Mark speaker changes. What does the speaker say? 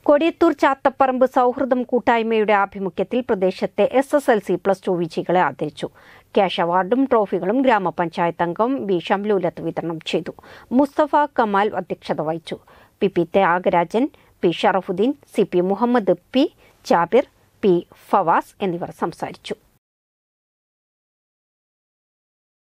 Speaker 1: കൊടിയത്തൂർ ചാത്തപ്പറമ്പ് സൗഹൃദം കൂട്ടായ്മയുടെ ആഭിമുഖ്യത്തിൽ പ്രദേശത്തെ SSLC+2 വിജയികളെ ആദരിച്ചു. ക്യാഷ് അവാർഡും ട്രോഫികളും ഗ്രാമപഞ്ചായത്ത് അംഗം വി ഷംലൂലത്ത് വിതരണം ചെയ്തു. മുസ്തഫ കമാൽ അധ്യക്ഷത വഹിച്ചു. PP Thyagarajan, P Sharafuddin, CP Muhammad, P Jabir, P Fawaz എന്നിവർ സംസാരിച്ചു.